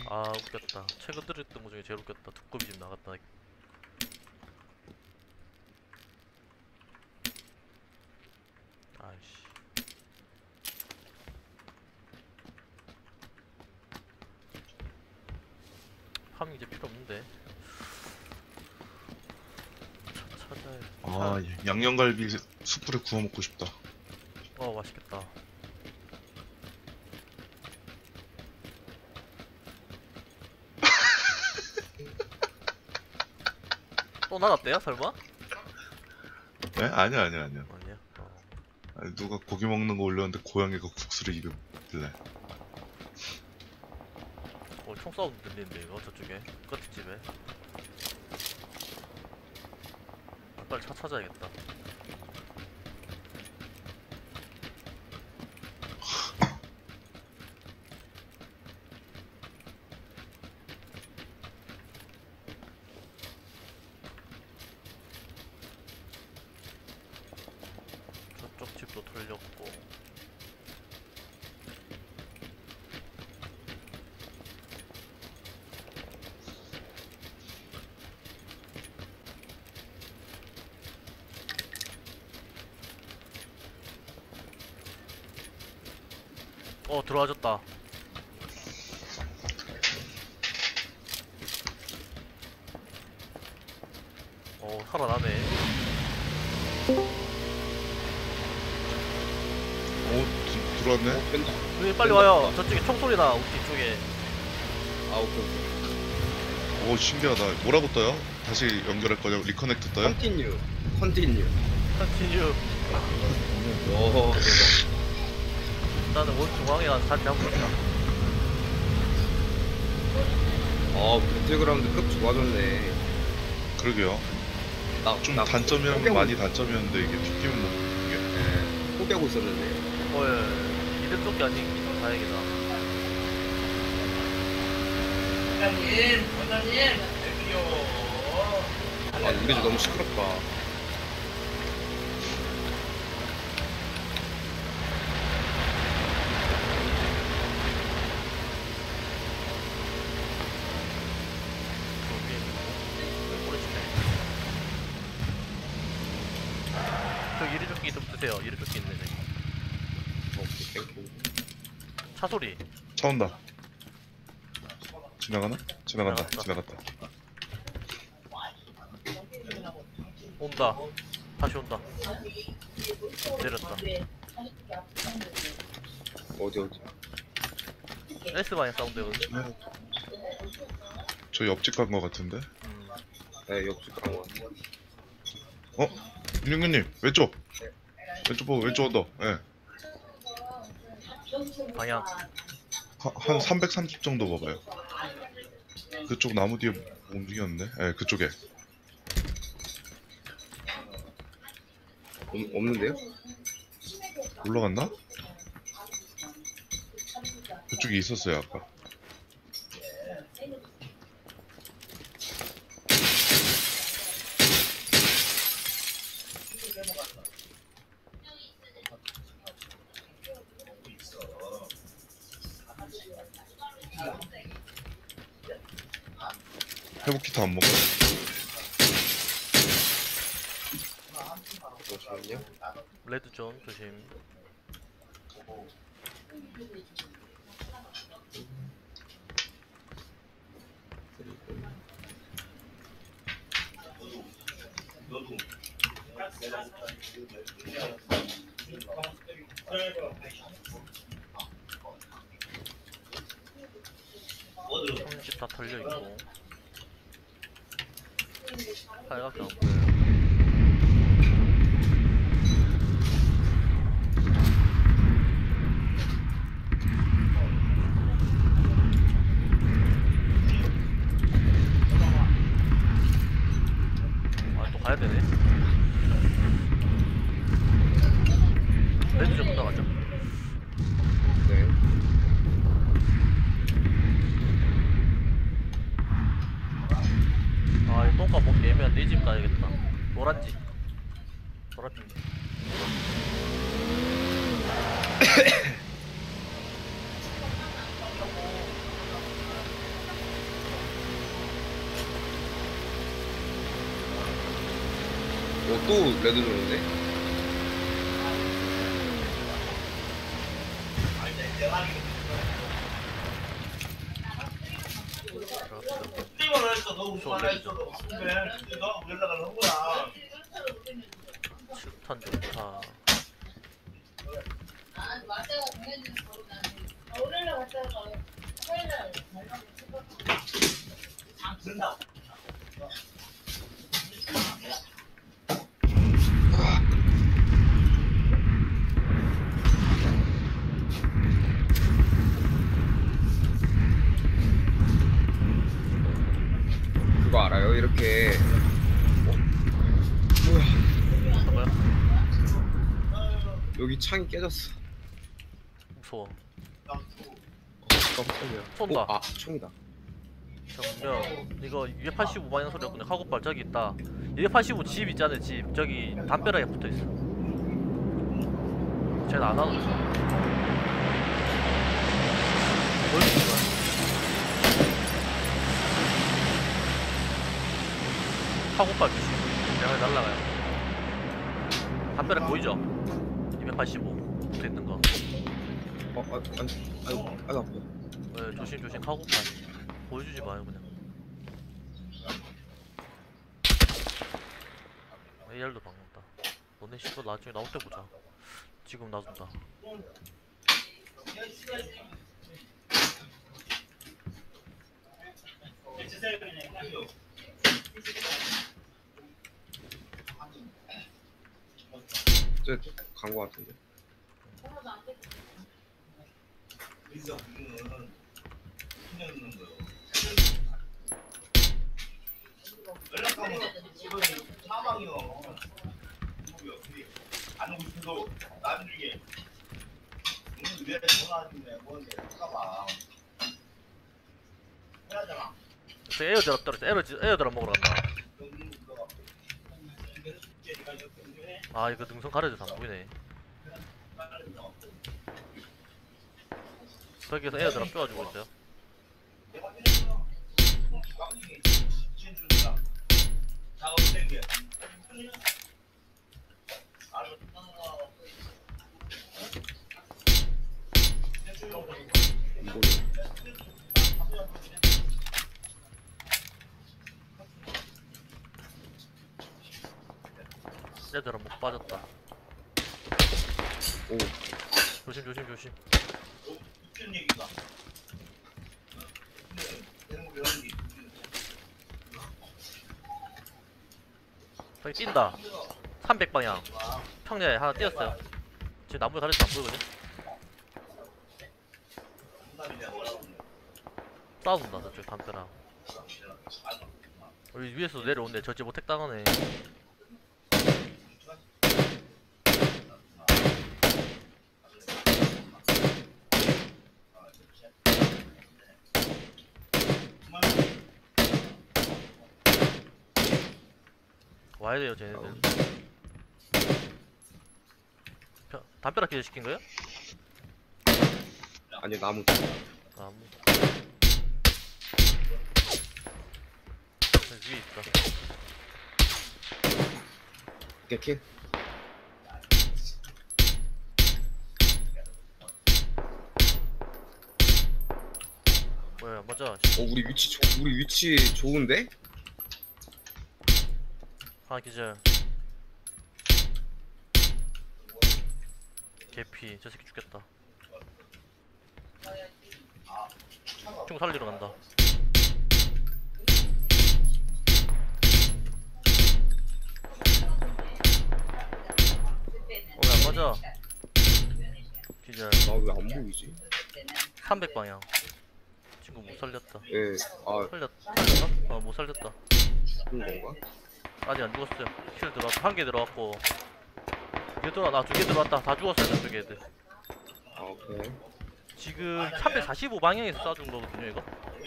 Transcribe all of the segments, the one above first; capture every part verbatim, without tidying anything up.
아 웃겼다. 최근 들었던 거 중에 제일 웃겼다. 두꺼비 집 나갔다. 아이씨. 파밍 이제 필요 없는데. 차, 찾아야. 아, 양념갈비 숯불에 구워 먹고 싶다. 어 맛있겠다. 또 나갔대요 설마? 네? 아니야, 아니야, 아니야. 아니야. 어. 아니, 누가 고기 먹는 거 올렸는데 고양이가 국수를 입에 먹길래. 어, 총 싸움 들리는데 이거 저쪽에 끝집에. 아, 빨리 차 찾아야겠다. 저쪽 집도 털렸고. 어 들어와줬다. 어 살아나네. 오, 디, 들어왔네? 어, 뺀다. 여기 빨리 와요. 저쪽에 총소리나 우리 뒤쪽에. 아, 오케이, 오케이. 오, 신기하다. 뭐라고 떠요? 다시 연결할 거죠? 리커넥트 떠요? 컨티뉴. 컨티뉴. 컨티뉴. 오, 대박. 나는 원 중앙에 가서 다시 한번 보자. 아, 배틀그라운드 급 좋아졌네. 그러게요. 나, 좀 나 단점이라면 포기하고- 많이 단점이었는데 이게 튀기면 뭐 이게. 예, 포기하고 있었는데. 어, 예. 이들 쪽이 아니긴 다행이다. 원장님, 원장님, 여기요. 아, 우리 집 너무 시끄럽다. 저기 왜 꼬리치네. 저 이리조끼 좀 드세요. 이리조끼 있네 저기. 오케이, 땡큐. 차 소리. 차 온다. 지나가나? 지나간다. 지나갔다. 지나갔다. 온다. 다시 온다. 내렸다. 어디, 어디. S 방향 사운드거든. 네. 저 옆집 간 거 같은데? 음. 네, 옆집 간 거. 어? 윤영규님 왼쪽! 왼쪽 보고 왼쪽 언더. 예. 방향. 하, 한 삼백삼십 정도 봐봐요. 그쪽 나무 뒤에 움직였는데? 예, 그쪽에. 없, 없는데요? 올라갔나? 그쪽에 있었어요 아까. 회복키트 안 먹어요? 잠시만요. 레드존 조심. 삼십 다 털려 있고. 빨갛게 안 보여요. 아, 또 가야 되네. 레드 좀 나가자. 네. 아, 이 똥값 먹기 애매한 내 집 가야겠다. 노란 집. 노란 집. 어, 또 레드 들어오네. 게임을 했어. 너 우승 하나 했어. 너 근데 너 연락을 한 거야. 칠 탄 좋다. 된다. 그거 알아요? 이렇게 어? 뭐야? 봐봐요. 여기 창이 깨졌어. 무서워. 어, 깜짝이야. 쏜다. 어, 아, 총이다. 정면 이거 이백팔십오 방향 소리였군요. 카고팔 저기 있다. 이백팔십오 집 있잖아요. 집 저기 담벼락에 붙어있어. 쟤는 안 하고 있어. 뭘 보는 거야? 카고팔 조심. 내가 날라가요. 담벼락 보이죠? 이백팔십오 붙어있는 거. 어, 아, 아니, 아이고, 아이고, 아파. 네, 조심 조심. 카고팔 보여주지 마요 그냥. 에이알도 박는다. 너네 씨발 나중에 나올 때 보자. 지금 놔둔다. 쟤간거 같은데. 연락하면 지금 사망이요. 안 오고 싶어도 나중에 오늘 왜 전화하는데 뭔데 까봐. 해야잖아. 저 에어드랍 떨어져. 에어 에어드랍 먹으러 간다. 아 이거 능선 가려져서 안 보이네. 저기에서 에어드랍 쏘아주고 있어요. 이거는 에어드랍 못 빠졌다. 오, 조심 조심 조심. 웃긴 얘기가. 저기 뛴다. 삼백 방향. 평야에 하나 뛰었어요. 지금 나무에 가려서 안 보이거든. 싸운다 저쪽 담벼락. 우리 위에서 내려오는데 저지 못택 당하네. 와야 돼요 쟤네들. 펴- 담벼락 기절 시킨 거예요? 아니 나무. 나무. 여기 위에 있다. 개킬. 뭐야 맞아. 어, 우리 위치 좋, 우리 위치 좋은데? 하나 기절. 개피. 저 새끼 죽겠다. 총 살리러 간다. 어, 왜 안 맞아? 기절. 나 왜 안 보이지? 삼백 방향. 친구 못 살렸다. 예, 아, 살렸, 살렸나? 어, 못 살렸다. 그런 건가? 아직 안 죽었어요. 킬 들어왔다. 한 개 들어왔고. 두 들어와, 나 두 개 들어왔다. 다 죽었어요, 저쪽에 애들. 아, 오케이. 지금 삼백사십오 방향에서 쏴준 거거든요, 이거.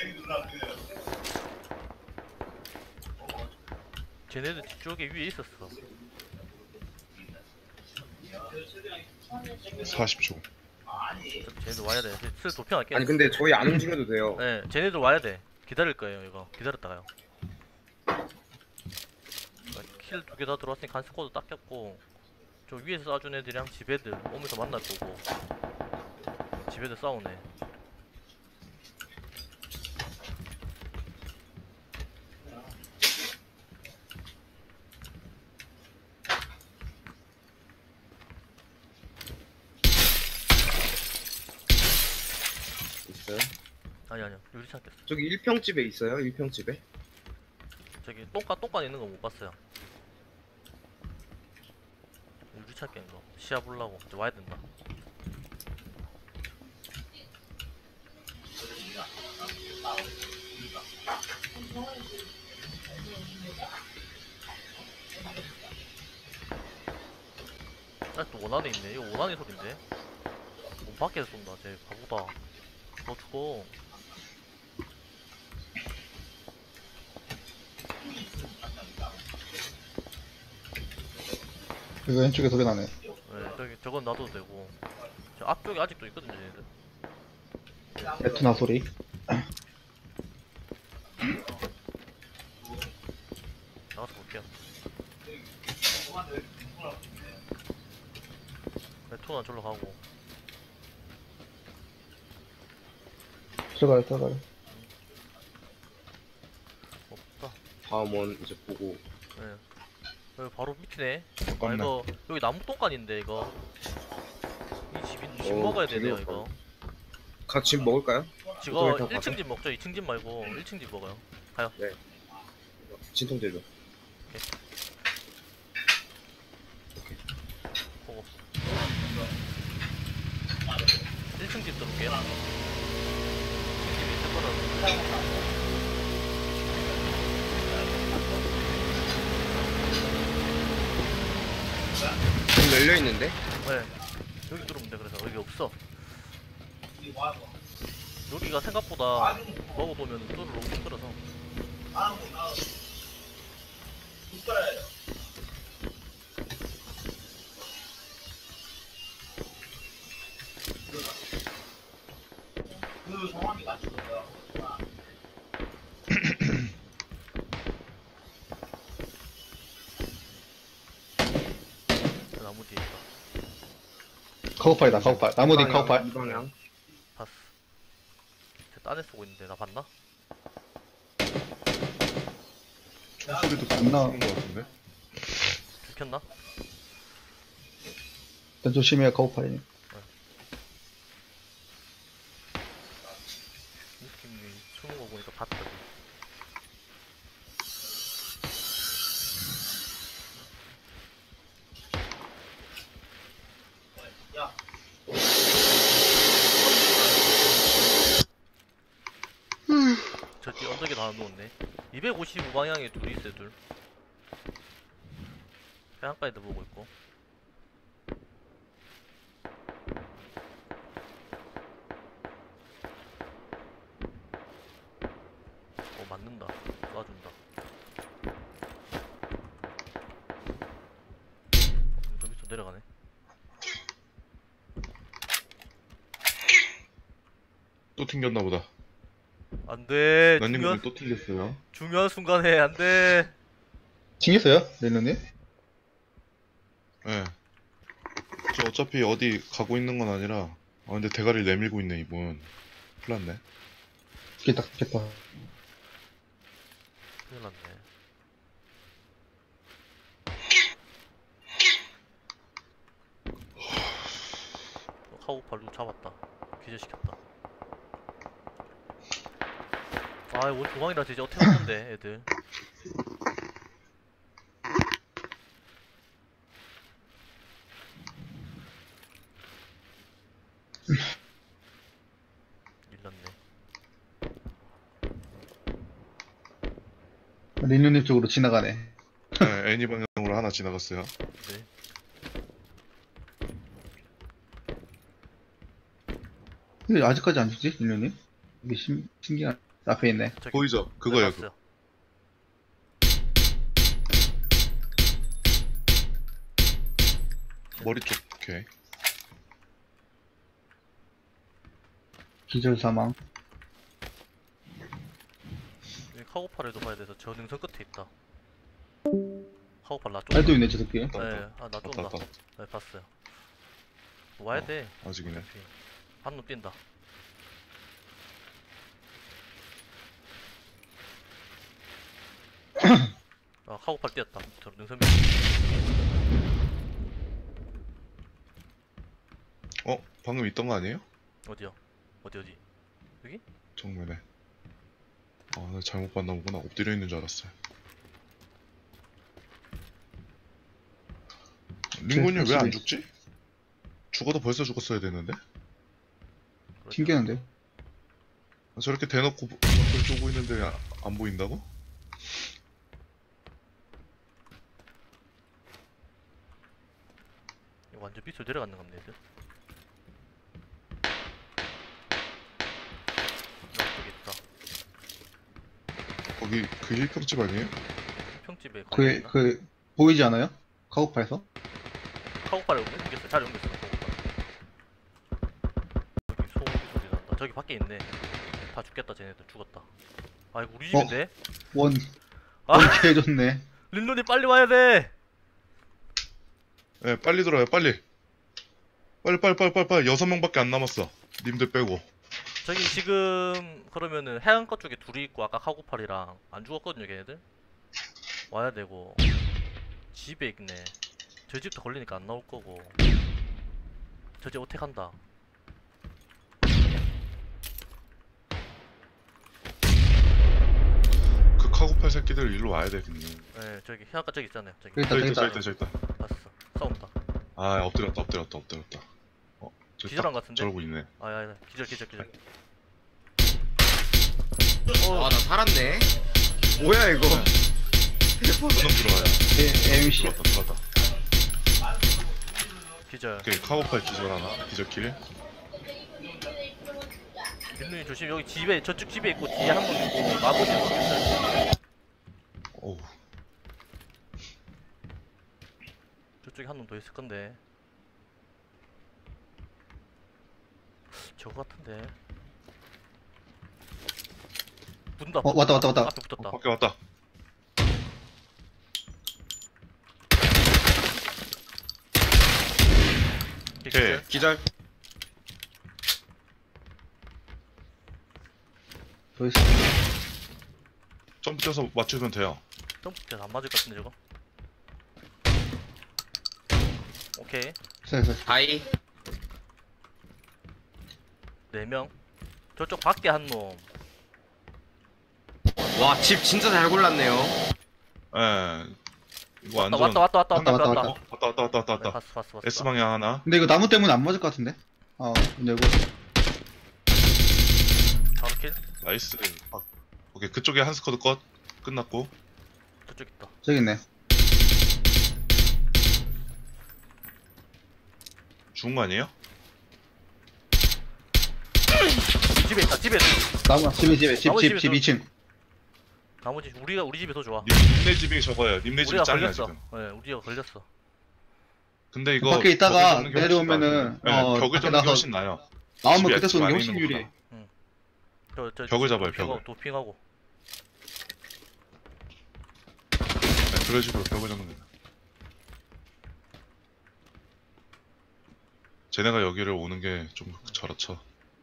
쟤네들 뒤쪽에 위에 있었어. 사십 초. 쟤네들 와야 돼. 슬 도핑할게. 아니 근데 저희 안 움직여도 돼요. 네, 쟤네들 와야 돼. 기다릴 거예요, 이거. 기다렸다가요. 킬 두 개 다 들어왔으니까 한 스쿼드 닦였고 저 위에서 쏴준 애들이랑 집애들 오면서 만날 거고 집애들 싸우네. 있어요? 아니 아니요 유리창 깼어. 저기 일 평집에 있어요? 일 평집에? 저기 똥간 똥간 있는 거 못 봤어요. 유리창 깬 거 시야 보려고 이제 와야 된다. 아또 원안에 있네. 이거 원안이 소린데. 뭐 밖에서 쏜다. 쟤 바보다. 너 죽어. 이거 왼쪽에 소리 나네. 네, 저기 저건 놔둬도 되고. 저 앞쪽에 아직도 있거든요, 얘들. 에트나 소리. 나가서 볼게요. 레토나 절로 가고. 들어가요, 들어가요. 없다. 다음 원 이제 보고. 네. 여기 바로 밑이네. 아 잠깐만. 이거 여기 나무 똥간인데 이거. 이 집이 집 어, 먹어야 되게 되네요 없다. 이거. 같이 먹을까요? 지금 오토바이 타고 일 층 가자. 집 먹죠. 이 층 집 말고 일 층 집 먹어요. 진통제죠. 보고. 일 층 집 들어올게요. 일 층 집이 있을 거라서. 문 열려 있는데? 네. 여기 들어오면 돼. 그래서 여기 없어. 여기가 생각보다 먹어보면 뚫을 너무 힘들어서. 그 상황이 맞추고요. 저 나무 뒤에 있다. 카우팔이다, 카우팔. 나무 뒤 카우팔. 이 방향. 봤어. 쟤 딴애 쏘고 있는데 나 봤나? 총소리도 안 나와. 나는 것 같은데? 들켰나? 일단 조심해요, 카우팔이. 느낌이 숨은 거 보니까 봤다. 저 뒤 언덕에 다 누웠네. 이백오십오 방향에 둘이 있어요, 둘. 해안가에도 보고 있고. 어, 맞는다. 쏴준다. 음, 저 밑으로 내려가네. 또 튕겼나 보다. 안 돼. 난님 중요한, 또 튕겼어요. 중요한 순간에 안 돼. 튕겼어요? 릴루님? 예. 저 어차피 어디 가고 있는 건 아니라. 아, 근데 대가리를 내밀고 있네, 이분. 큰일 났네. 튕겼다, 튕겼다. 큰일 났네. 카우팔 누구 잡았다. 기절시켰다. 아, 원 중앙이라 이제 어떻게 하는데, 애들. 일났네. 릴루님 쪽으로 지나가네. 네, 애니 방향으로 하나 지나갔어요. 네. 근데 아직까지 안 죽지, 릴루님? 이게 신, 신기한, 앞에 있네. 저기, 보이죠? 네, 그거예요, 봤어요. 그거. 머리 쪽, 오케이. 기절 사망. 여기 카고팔에도 봐야 돼서 저 능선 끝에 있다. 카고팔 나 좀. 알도 있네 저 새끼. 네, 아, 나 좀 왔다, 다 왔다. 네, 봤어요. 와야 어. 돼. 아직이네. 한놈 뛴다. 아, 카고팔 뛰었다. 저 능선비. 어? 방금 있던 거 아니에요? 어디요? 어디 어디? 여기? 정면에. 아, 나 잘못 봤나 보구나. 엎드려 있는 줄 알았어요. 링곤이 왜 안 죽지? 죽어도 벌써 죽었어야 되는데? 튕기는데. 아, 저렇게 대놓고 밖을 쏘고 있는데 아- 안 보인다고? 이거 완전 밑으로 내려가는 겁니다, 얘들. 여기 있다. 거기 그 힐평집 아니에요? 평집에 그, 그 보이지 않아요? 카고팔에서? 카고팔에 옮겼어요. 자리 옮겼어요. 카고팔. 여기 소음기 소리 난다. 저기 밖에 있네. 다 죽겠다. 쟤네들 죽었다. 아이고 우리 집인데? 원, 아 원 개해줬네. 린론이 빨리 와야 돼. 네, 빨리 들어요, 빨리. 빨리, 빨리, 빨리, 빨리, 빨리. 여섯 명밖에 안 남았어. 님들 빼고. 저기 지금 그러면은 해안가 쪽에 둘이 있고 아까 카고팔이랑 안 죽었거든요, 걔네들. 와야 되고 집에 있네. 저 집도 걸리니까 안 나올 거고. 저 집 어택 한다. 그 카고팔 새끼들 일로 와야 돼, 근데. 네, 저기 해안가 저기 있잖아요. 저기 여기 있다, 저 저기 있다, 저 있다. 있다, 저 있다. 봤어. 싸운다. 아, 엎드렸다, 엎드렸다, 엎드렸다. 어, 저 기절한 딱 것 같은데? 저러고 있네. 아야, 기절, 기절, 기절. 아, 나 살았네. 뭐야, 이거. 한놈 들어와요. 에, 엠씨. 들어왔다, 들어왔다. 기절. 오케이, 카고팔 기절 하나. 기절킬. 린론이 조심. 여기 집에 저쪽 집에 있고 뒤에 한 분 있고 나머지는 모르겠어요. 어우. 저쪽에 한 놈 더 있을 건데. 저거 같은데. 붙는다. 어, 왔다, 왔다, 왔다. 앞에 붙었다. 밖에 왔다. 오케이. 기절. 더 있어. 점프 뛰어서 맞추면 돼요. 점프해서 안 맞을 것 같은데 저거. 오케이. 됐어, 됐어. 다이. 네 명. 저쪽 밖에 한 놈. 와, 집 진짜 잘 골랐네요. 예. 이거 왔다 완전. 왔다 왔다 왔다 왔다, 왔다 왔다, 왔다. 어, 왔다, 왔다, 왔다, 왔다, 네, 왔다. 봤어 봤어 봤어. S 방향 하나. 근데 이거 나무 때문에 안 맞을 것 같은데? 어, 근데 이거. 바로 킬. 나이스. 아, 오케이, 그쪽에 한 스쿼드 컷. 끝났고. 저쪽 있다. 저기 있네. 죽은 거 아니에요? 집에 있다. 집에. 나무, 집에, 집에, 집, 나머지 집, 집 집에 이 층. 나머지 우리가 우리 집이 더 좋아. 님, 님네 집이 저거예요. 님네 집이 우리가 짱이야, 걸렸어. 지금. 네, 우리가 걸렸어. 근데 이거. 밖에 있다가 벽을 잡는 게 훨씬 내려오면은, 나아요. 어, 네, 벽을 밖에 잡는 게 나서 훨씬 나아요. 나오면 집이 그때 쏘는 게 안에 훨씬 있는 유리해. 것보다. 저, 저, 벽을 잡아요, 도핑하고, 벽을. 도핑하고. 네, 그런 식으로 벽을 잡는 거예요. 쟤네가 여기를 오는 게 좀 저렇죠.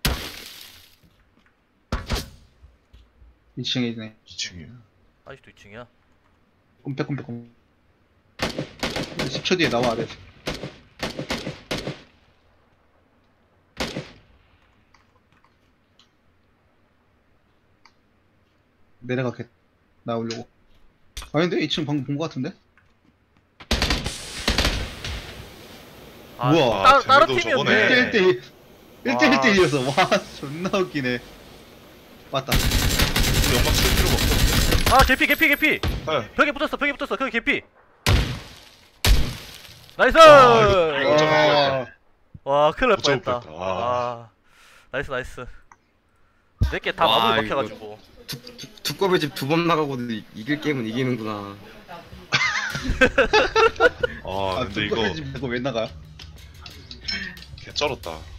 이 층에 있네. 이 층이에요. 아직도 이 층이야. 꼼짝꼼짝 꼼. 십 초 뒤에 나와야 돼. 내려가겠. 나오려고. 아닌데? 이 층 방금 본 것 같은데? 아, 우와. 따, 아, 다른 쟤네도 팀이었네. 저거네. 일 대 일. 일 대 일 와. 대 일이었어. 와, 존나 웃기네. 맞다. 연막 쓸 필요가 없어. 아, 개피, 개피, 개피. 네. 벽에 붙었어, 벽에 붙었어. 거기 개피. 나이스! 아, 이거- 이거 좀 와, 와, 큰일 날 못 잡을 뻔했다. 뻔했다. 아, 나이스, 나이스. 몇 개 다 와, 마무리 이거- 박혀가지고. 두꺼비 집 두 번 나가고도 이- 이길 게임은 이기는구나. 아, 아, 근데 이거 이거 이거 왜 나가? 개 쩔었다.